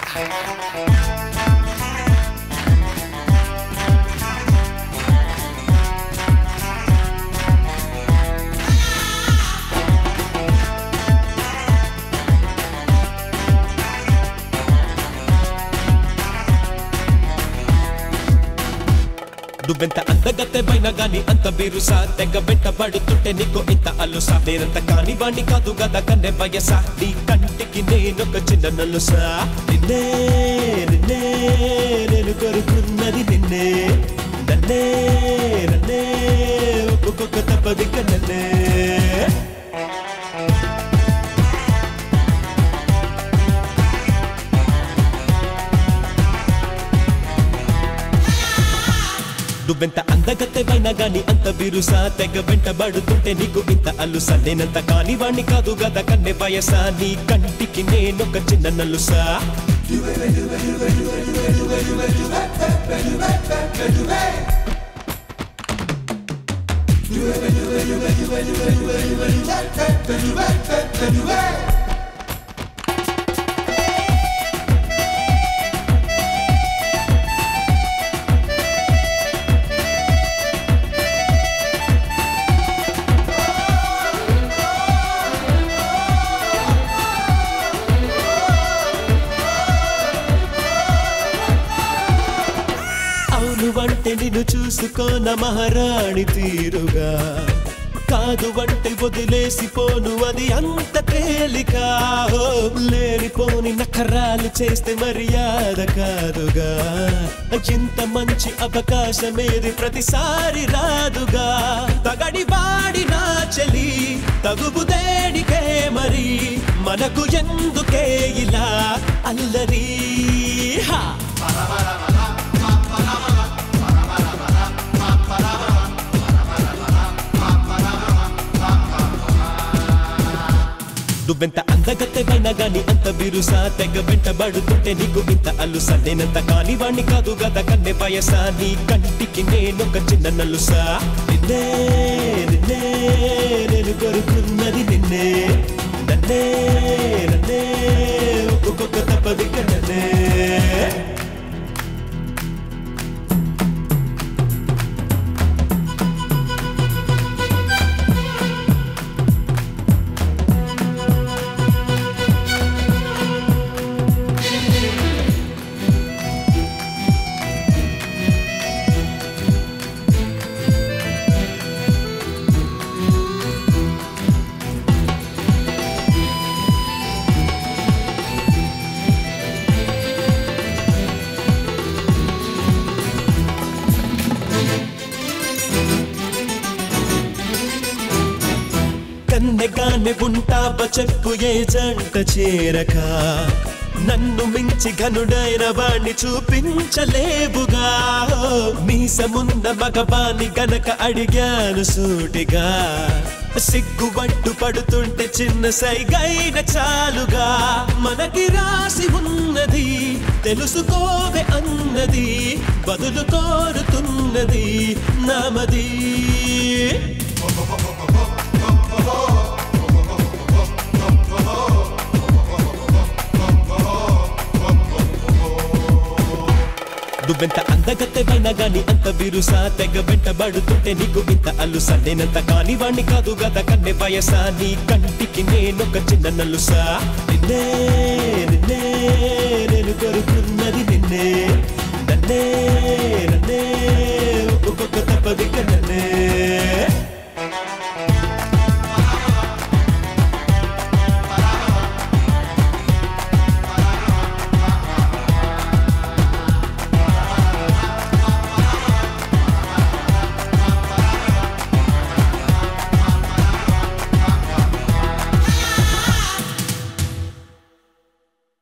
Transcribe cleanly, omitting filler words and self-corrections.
నువ్వెంత అందగత్తెవైనా గాని అంత బిరుసా తెగ వెంటబడుతుంటే నీకు ఇంత అలుసా నేనంత కాని వాణ్ణి కాదు గదా కన్నె వయసా నీ కంటికి నేనొక చిన్న నలుసా నిన్నే నిన్నే నేను కోరుకున్నది నిన్నే నన్నే నన్నే ఒక్కొక్క తప్పది కన్నన్నే నువ్వెంత అందగత్తెవైనా గాని అంత బిరుసా తెగ వెంటబడుతుంటే నీకు ఇంత అలుసా నేనంత కాని వాణ్ణి కాదు గదా కన్నె వయసా నీ కంటికి నేనొక చిన్న నలుసా వంటే నిన్ను చూసుకోన మహారాణి తీరుగా కాదు వంటే వదిలేసిపోను అది అంత తేలిక లేనిపోని నఖరాలు చేస్తే మర్యాద కాదుగా ఇంత మంచి అవకాశమేది ప్రతిసారి రాదుగా తగడి వాడి నా చెలి తగుబుదేడికే మరి మనకు ఎందుకే ఇలా అల్లరి నువ్వెంత అందగత్తెవైనా గాని అంత బిరుసా తెగ వెంటబడుతుంటే నీకు ఇంత అలుసా నేనంత కాని వాణ్ణి కాదు గదా కన్నె వయసా నీ కంటికి నేనొక చిన్న నలుసా నిన్నే నిన్నే నేను కోరుకున్నది నిన్నే నన్నే నన్నే ఒక్కొక్క తప్పది కన్నన్నే కన్నెగానే ఉంటావ చెప్పు ఏ జంట చేరక నన్ను మించి ఘనుడైన వాణ్ణి చూపించలేవుగా మీసమున్న మగవాణ్ణి గనక అడిగాను సూటిగా సిగ్గుబట్టు పడుతుంటే చిన్న సైగైన చాలుగా మనకి రాసి ఉన్నది తెలుసుకోవే అన్నది బదులు కోరుతున్నది నామది నువ్వెంత అందగత్తెవైనా గాని అంత బిరుసా తెగ వెంటబడుతుంటే నీకు ఇంత అలుసా నేనంత కాని వాణ్ణి కాదు గదా కన్నె వయసా నీ కంటికి నేనొక చిన్న నలుసా నిన్నే నిన్నే నేను కోరుకున్నది నిన్నే నన్నే నన్నే ఒక్కొక్క తప్పది